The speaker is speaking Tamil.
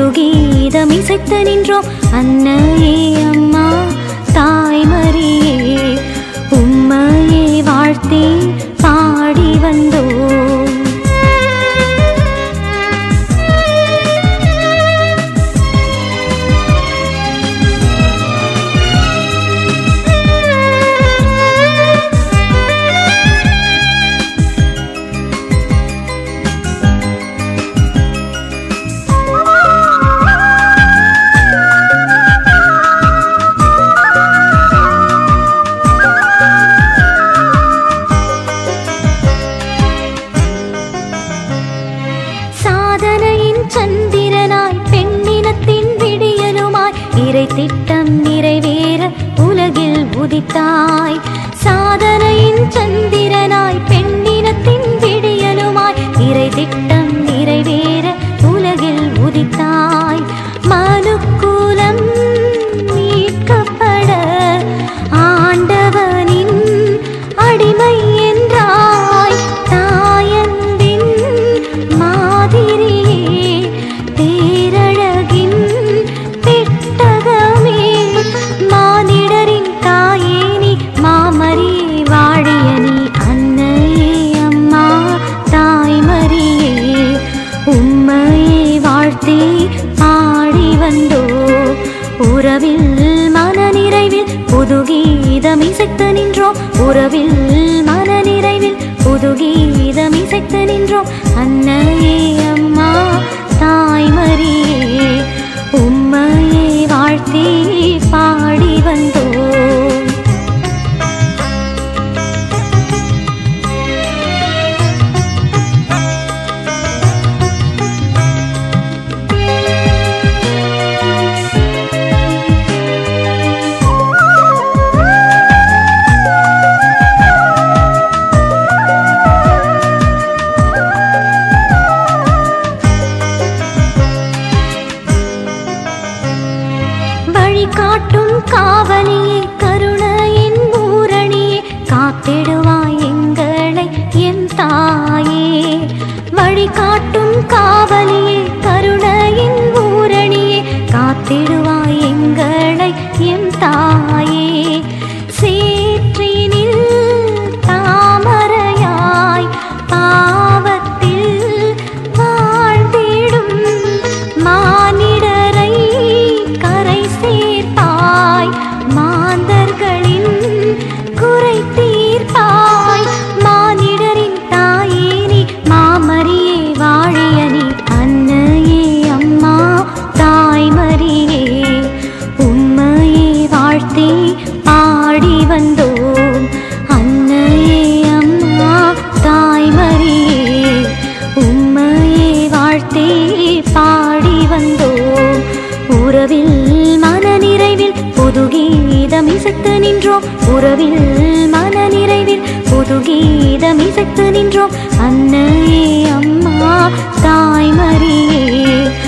புதுகீதம் இசைத்து நின்றோம். அன்னையே அம்மா தாய்மரியே உம்மையே வாழ்த்தி பாடி வந்தோம். சந்திரனாய் பெண்ணினத்தின் விடியலுமாய் இறை திட்டம் நிறைவேற உலகில் உதித்தாய். சாதனையின் சந்திரனாய் பெண்ணினத்தின் விடியலுமாய் இறை திட்டம் நிறைவேற உலகில் உதித்தாய். மனுக்குலம் மீட்கப்பட ஆண்டவனின் அடிமை என்றாய். தாயன்பின் மாதிரி பேரழகின் பெட்டகமே மானிடரின் தாயே நீ மாமரியே வாழிய நீ. அன்னையே அம்மா தாய்மரியே உம்மையே வாழ்த்தி பாடி வந்தோ. உறவில் மனநிறைவில் புதுகீதம் இசைத்து நின்றோம். உறவில் மனநிறைவில் புதுகீதம் இசைத்து நின்றோம். அன்னையே அம்மா தாய்மரியே உம்மையே வாழ்த்தி பாடி வந்தோம். காட்டும் காவலியே கருணையின் பூரணியே காத்திடுவாய் எங்களை என் தாயே. வழிகாட்டும் காவலியே கருணையின் பூரணியே காத்திடுவாய் எங்களை என் தாயே. சேற்றினில் தாமரையாய் பாவத்தில் வாழ்ந்திடும் மானிடரை கரை சேர்ப்பாய். மாந்தர்களின் குறை தீர்ப்பாய். மானிடரின் தாயே நீ மாமரியே வாழிய நீ. அன்னையே அம்மா தாய்மரியே உம்மையே வாழ்த்தி பாடி வந்தோம். அன்னையே அம்மா தாய்மரியே உம்மையே வாழ்த்தி பாடி வந்தோம். உறவில் மனநிறைவில் புதுகீதம் இசைத்து நின்றோம். உறவில் மனநிறைவில் புதுகீதம் இசைத்து நின்றோம். அன்னையே அம்மா தாய்மரியே